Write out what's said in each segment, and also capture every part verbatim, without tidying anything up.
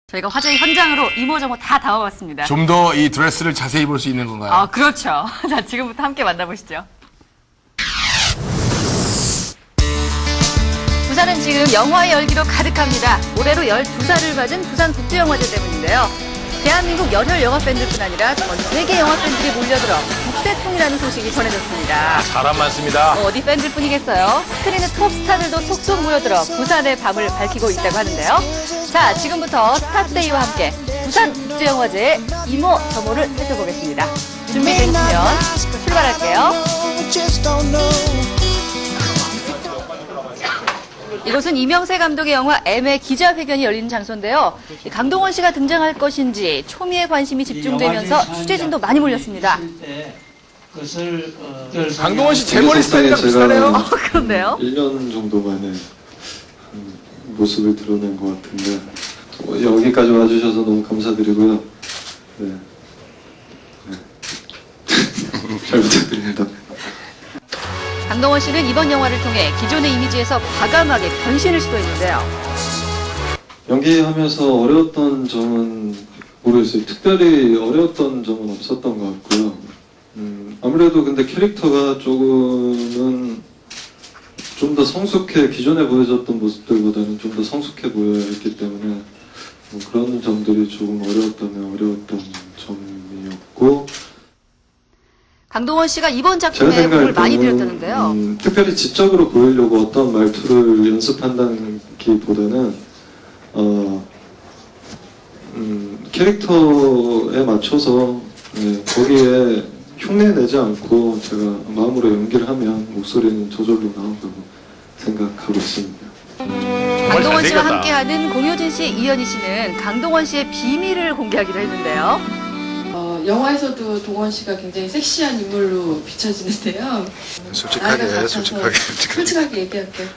저희가 화제의 현장으로 이모저모 다 담아봤습니다. 좀 더 이 드레스를 자세히 볼 수 있는 건가요? 아, 그렇죠. 자, 지금부터 함께 만나보시죠. 부산은 지금 영화의 열기로 가득합니다. 올해로 열두 살을 맞은 부산국제영화제 때문인데요. 대한민국 열혈 영화 팬들뿐 아니라 전 세계 영화 팬들이 몰려들어 국세통이라는 소식이 전해졌습니다. 사람 많습니다. 어, 어디 팬들뿐이겠어요. 스크린의 톱스타들도 속속 모여들어 부산의 밤을 밝히고 있다고 하는데요. 자, 지금부터 스타트데이와 함께 부산국제영화제의 이모저모를 살펴보겠습니다. 준비되시면 출발할게요. 이곳은 이명세 감독의 영화 M의 기자회견이 열리는 장소인데요. 강동원 씨가 등장할 것인지 초미의 관심이 집중되면서 취재진도 많이 몰렸습니다. 강동원 씨 제 머리 스타일이랑 비슷하네요. 어, 그런데요? 일 년 정도 만에 모습을 드러낸 것 같은데 여기까지 와주셔서 너무 감사드리고요. 네. 네. 잘 부탁드립니다. 강동원 씨는 이번 영화를 통해 기존의 이미지에서 과감하게 변신을 시도했는데요. 연기하면서 어려웠던 점은 모르겠어요. 특별히 어려웠던 점은 없었던 것 같고요. 음, 아무래도 근데 캐릭터가 조금은 좀 더 성숙해, 기존에 보여줬던 모습들보다는 좀 더 성숙해 보여야 했기 때문에 뭐 그런 점들이 조금 어려웠다면 어려웠던 점이었고, 강동원 씨가 이번 작품에 공을 많이 들였다는데요. 음, 특별히 지적으로 보이려고 어떤 말투를 연습한다는 기보다는 어, 음, 캐릭터에 맞춰서 네, 거기에 흉내내지 않고 제가 마음으로 연기를 하면 목소리는 저절로 나온다고 생각하고 있습니다. 강동원 씨와 함께하는 공효진 씨, 이현희 씨는 강동원 씨의 비밀을 공개하기도 했는데요. 어, 영화에서도 동원 씨가 굉장히 섹시한 인물로 비춰지는데요. 솔직하게, 솔직하게. 솔직하게 얘기할게요.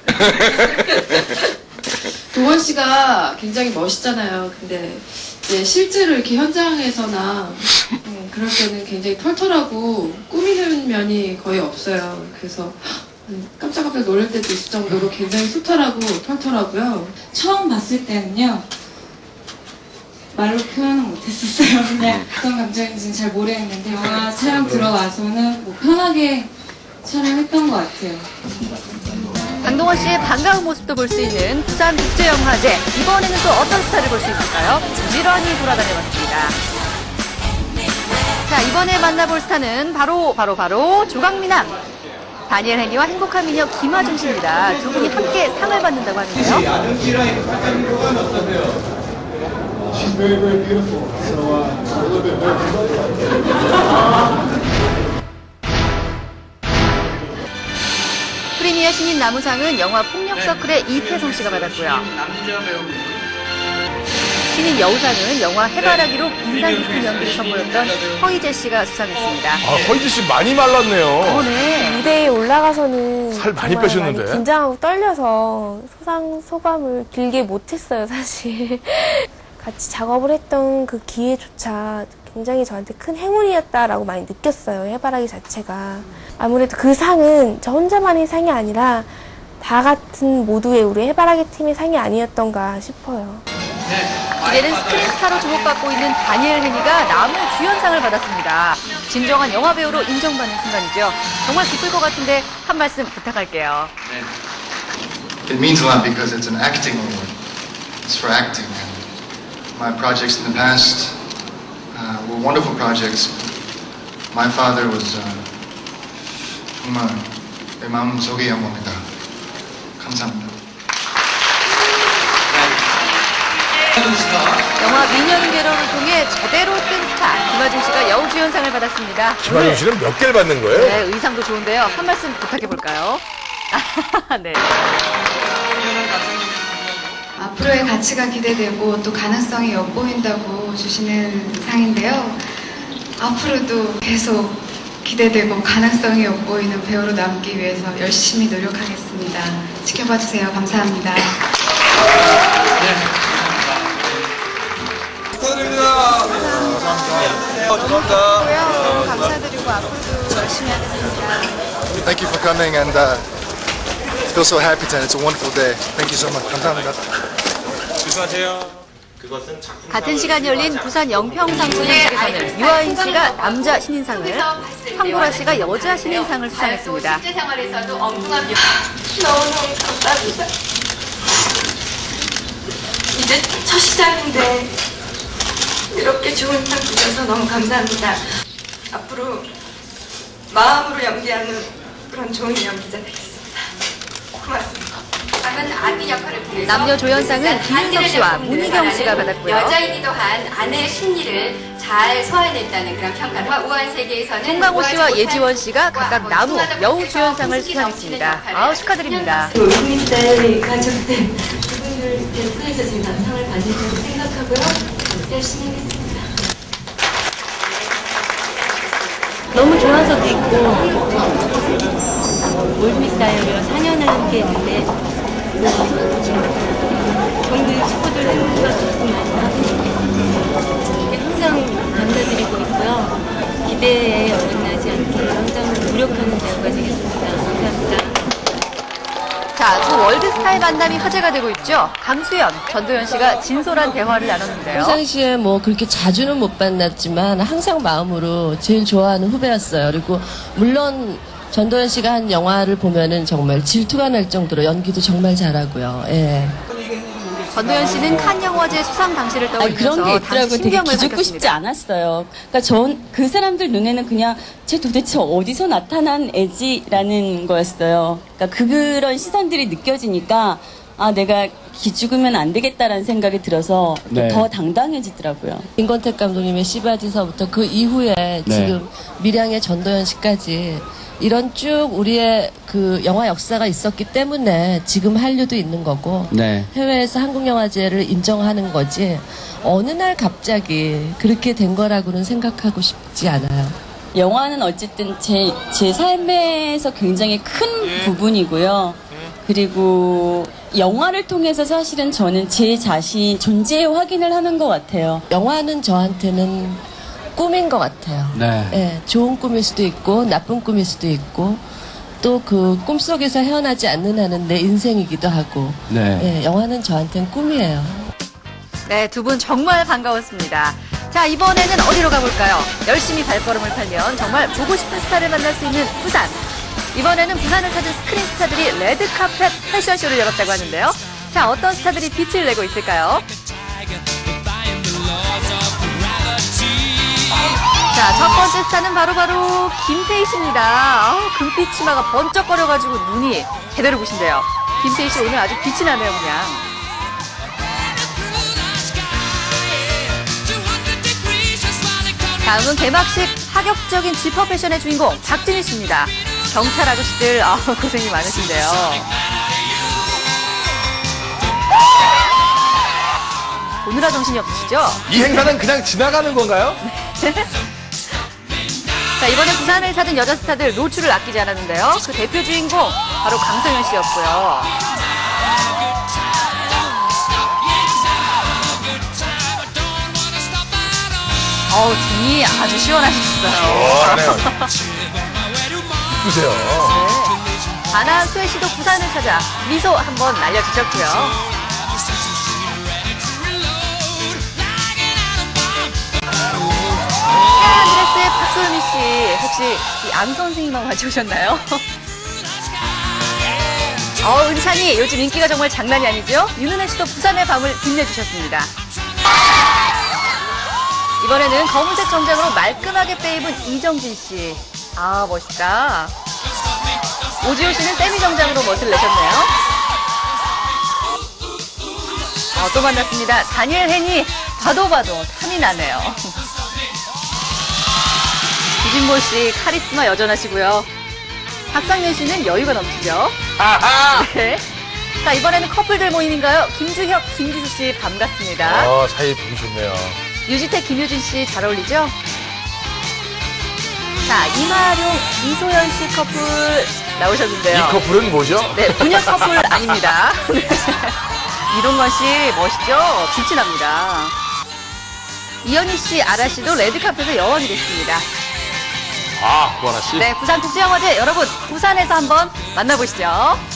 동원 씨가 굉장히 멋있잖아요. 근데 이제 실제로 이렇게 현장에서나 음, 그럴 때는 굉장히 털털하고 꾸미는 면이 거의 없어요. 그래서 음, 깜짝깜짝 놀랄 때도 있을 정도로 굉장히 소탈하고 털털하고요. 처음 봤을 때는요, 말로 표현은 못했었어요. 그냥 어떤 감정인지는 잘 모르겠는데 영화 촬영 들어와서는 뭐 편하게 촬영했던 것 같아요. 강동원 씨의 반가운 모습도 볼 수 있는 부산국제영화제. 이번에는 또 어떤 스타를 볼 수 있을까요? 부지런히 돌아다녀봤습니다. 자, 이번에 만나볼 스타는 바로 바로 바로 조강민남. 다니엘 헤니와 행복한 미녀 김하중 씨입니다. 두 분이 함께 상을 받는다고 하는데요. She's very, very beautiful. So uh, I'm a little bit nervous. 프리미어 신인 나무상은 영화 폭력서클의 이태성 씨가 받았고요. 신인 여우상은 영화 해바라기로 인상 깊은 연기를 선보였던 허이제 씨가 수상했습니다. 아, 허이지 씨 많이 말랐네요. 어, 네. 무대에 올라가서는 살 많이 정말 빼셨는데? 많이 긴장하고 떨려서 소상 소감을 길게 못했어요, 사실. 같이 작업을 했던 그 기회조차 굉장히 저한테 큰 행운이었다라고 많이 느꼈어요, 해바라기 자체가. 아무래도 그 상은 저 혼자만의 상이 아니라 다 같은 모두의 우리 해바라기 팀의 상이 아니었던가 싶어요. 이제는 스크린 스타로 주목받고 있는 다니엘 헤니가 나무 주연상을 받았습니다. 진정한 영화배우로 인정받는 순간이죠. 정말 기쁠 것 같은데 한 말씀 부탁할게요. It means a lot because it's an acting award. It's for acting. My projects in the past uh, were wonderful projects. My father was uh, 정말 내 마음속의 영화입니다. 감사합니다. 영화 미녀인계로를 통해 제대로 뜬 스타 김하중 씨가 여우주연상을 받았습니다. 김하중 씨는 몇 개를 받는 거예요? 네, 의상도 좋은데요. 한 말씀 부탁해볼까요? 네. 앞으로의 가치가 기대되고 또 가능성이 엿보인다고 주시는 상인데요. 앞으로도 계속 기대되고 가능성이 엿보이는 배우로 남기 위해서 열심히 노력하겠습니다. 지켜봐 주세요. 감사합니다. 네. 축하드립니다. 감사합니다. 감사드리고 앞으로도 열심히 하겠습니다. Thank you for coming and uh, feel so happy tonight. It's a wonderful day. Thank you so much. 감사합니다. 조심하세요. 같은 시간 열린 부산 영평상소년식에서는 유아인 씨가 남자 신인상을, 황보라 씨가 여자 신인상을 수상했습니다. 실제 생활에서도 엉뚱한 너무너무 감사합니다. 이제 첫 시작인데 이렇게 좋은 상 주셔서 너무 감사합니다. 앞으로 마음으로 연기하는 그런 좋은 연기자 되겠습니다. 고맙습니다. 남녀 조연상은 김윤석 씨와 문희경 씨가 받았고요. 여자이기도 한 아내의 심리를 잘 소화해냈다는 그런 평가를. 우아한 세계에서는 송강호 씨와 예지원 씨가 각각 나무, 여우 주연상을 수상했습니다. 아우, 축하드립니다. 국민들 가족들 그분들 대표해서 제가 상을 받는다고 생각하고요. 열심히 하겠습니다. 너무 좋아서도 있고 올드미스 다이어리와 사 년을 함께 했는데 정규 식구들 행복과 조금 많이 하고 싶어요. 항상 감사드리고 있고요. 기대에 어긋나지 않게 항상 노력하는 배우가 되겠습니다. 감사합니다. 자, 두 월드스타의 만남이 화제가 되고 있죠. 강수연, 전도연 씨가 진솔한 대화를 나눴는데요. 평상시에 뭐 그렇게 자주는 못 만났지만 항상 마음으로 제일 좋아하는 후배였어요. 그리고 물론 전도연 씨가 한 영화를 보면은 정말 질투가 날 정도로 연기도 정말 잘하고요. 예. 전도연 씨는 칸 영화제 수상 당시를 아니, 떠올리면서 그런 게 있더라고요. 되게 신경을 기죽고 밝혔습니다. 싶지 않았어요. 그러니까 전 그 사람들 눈에는 그냥 쟤 도대체 어디서 나타난 애지라는 거였어요. 그러니까 그런 시선들이 느껴지니까 아 내가 기죽으면 안 되겠다라는 생각이 들어서 네. 더 당당해지더라고요. 김건택 감독님의 씨바지서부터 그 이후에 네. 지금 밀양의 전도연 씨까지 이런 쭉 우리의 그 영화 역사가 있었기 때문에 지금 한류도 있는 거고 네. 해외에서 한국영화제를 인정하는 거지 어느 날 갑자기 그렇게 된 거라고는 생각하고 싶지 않아요. 영화는 어쨌든 제, 제 삶에서 굉장히 큰 부분이고요. 그리고 영화를 통해서 사실은 저는 제 자신 존재의 확인을 하는 것 같아요. 영화는 저한테는 꿈인 것 같아요. 네. 예, 좋은 꿈일 수도 있고 나쁜 꿈일 수도 있고 또 그 꿈속에서 헤어나지 않는 한은 내 인생이기도 하고 네. 예, 영화는 저한테는 꿈이에요. 네, 두 분 정말 반가웠습니다. 자, 이번에는 어디로 가볼까요? 열심히 발걸음을 팔면 정말 보고 싶은 스타를 만날 수 있는 부산. 이번에는 부산을 찾은 스크린 스타들이 레드카펫 패션쇼를 열었다고 하는데요. 자, 어떤 스타들이 빛을 내고 있을까요? 자, 첫 번째 스타는 바로바로 김태희 씨입니다. 아우, 금빛 치마가 번쩍거려가지고 눈이 제대로 부신대요. 김태희 씨 오늘 아주 빛이 나네요, 그냥. 다음은 개막식 파격적인 지퍼 패션의 주인공 박진희 씨입니다. 경찰 아저씨들 아 고생이 많으신데요. 오늘아 정신이 없으시죠? 이 행사는 그냥 지나가는 건가요? 자, 이번에 부산을 찾은 여자 스타들 노출을 아끼지 않았는데요. 그 대표 주인공 바로 강성현 씨였고요. 어우, 등이 아주 시원하셨어요. 시원하네요. 보세요. 네. 바나 수혜 씨도 부산을 찾아 미소 한번 날려주셨고요. 하얀 드레스의 박소연이 씨, 혹시 이 안 선생님하고 같이 오셨나요? 어, 은찬이 요즘 인기가 정말 장난이 아니죠? 윤은혜 씨도 부산의 밤을 빛내주셨습니다. 이번에는 검은색 정장으로 말끔하게 빼입은 이정진 씨. 아, 멋있다. 오지호 씨는 세미 정장으로 멋을 내셨네요. 어, 또 만났습니다. 다니엘 헨이 봐도 봐도 탐이 나네요. 유진모 씨 카리스마 여전하시고요. 박상민 씨는 여유가 넘치죠. 아하! 네. 자, 이번에는 커플들 모임인가요? 김주혁, 김지수 씨 반갑습니다. 어, 사이 보기 좋네요. 유지태, 김효진 씨 잘 어울리죠? 자, 이마룡, 이소연 씨 커플 나오셨는데요. 이 커플은 뭐죠? 네, 분녀 커플 아닙니다. 이동건 씨 멋있죠? 빛이 납니다. 이현희 씨, 아라 씨도 레드카펫의 여왕이 됐습니다. 아, 구하나 씨. 네, 부산 국제영화제 여러분 부산에서 한번 만나보시죠.